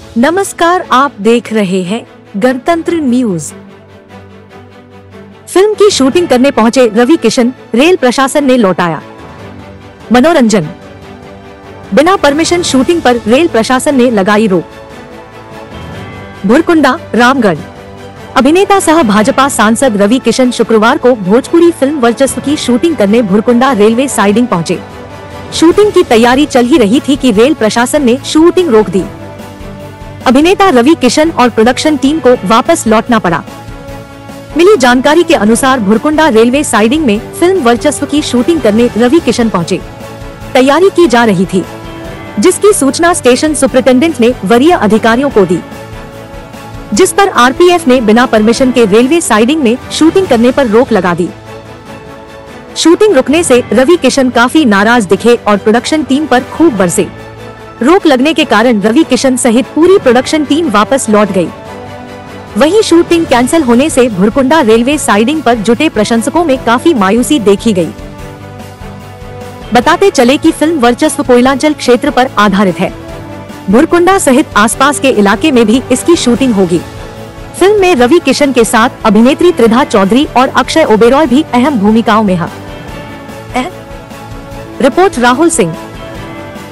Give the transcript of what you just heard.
नमस्कार, आप देख रहे हैं गणतंत्र न्यूज। फिल्म की शूटिंग करने पहुंचे रवि किशन, रेल प्रशासन ने लौटाया। मनोरंजन। बिना परमिशन शूटिंग पर रेल प्रशासन ने लगाई रोक। भुरकुंडा, रामगढ़। अभिनेता सह भाजपा सांसद रवि किशन शुक्रवार को भोजपुरी फिल्म वर्चस्व की शूटिंग करने भुरकुंडा रेलवे साइडिंग पहुंचे। शूटिंग की तैयारी चल ही रही थी कि रेल प्रशासन ने शूटिंग रोक दी। अभिनेता रवि किशन और प्रोडक्शन टीम को वापस लौटना पड़ा। मिली जानकारी के अनुसार भुरकुंडा रेलवे साइडिंग में फिल्म वर्चस्व की शूटिंग करने रवि किशन पहुंचे। तैयारी की जा रही थी, जिसकी सूचना स्टेशन सुपरिटेंडेंट ने वरीय अधिकारियों को दी, जिस पर आरपीएफ ने बिना परमिशन के रेलवे साइडिंग में शूटिंग करने पर रोक लगा दी। शूटिंग रुकने से रवि किशन काफी नाराज दिखे और प्रोडक्शन टीम पर खूब बरसे। रोक लगने के कारण रवि किशन सहित पूरी प्रोडक्शन टीम वापस लौट गई। वहीं शूटिंग कैंसिल होने से भुरकुंडा रेलवे साइडिंग पर जुटे प्रशंसकों में काफी मायूसी देखी गई। बताते चले कि फिल्म वर्चस्व कोयलांचल क्षेत्र पर आधारित है। भुरकुंडा सहित आसपास के इलाके में भी इसकी शूटिंग होगी। फिल्म में रवि किशन के साथ अभिनेत्री त्रिधा चौधरी और अक्षय ओबेरॉय भी अहम भूमिकाओं में हैं। रिपोर्ट राहुल सिंह।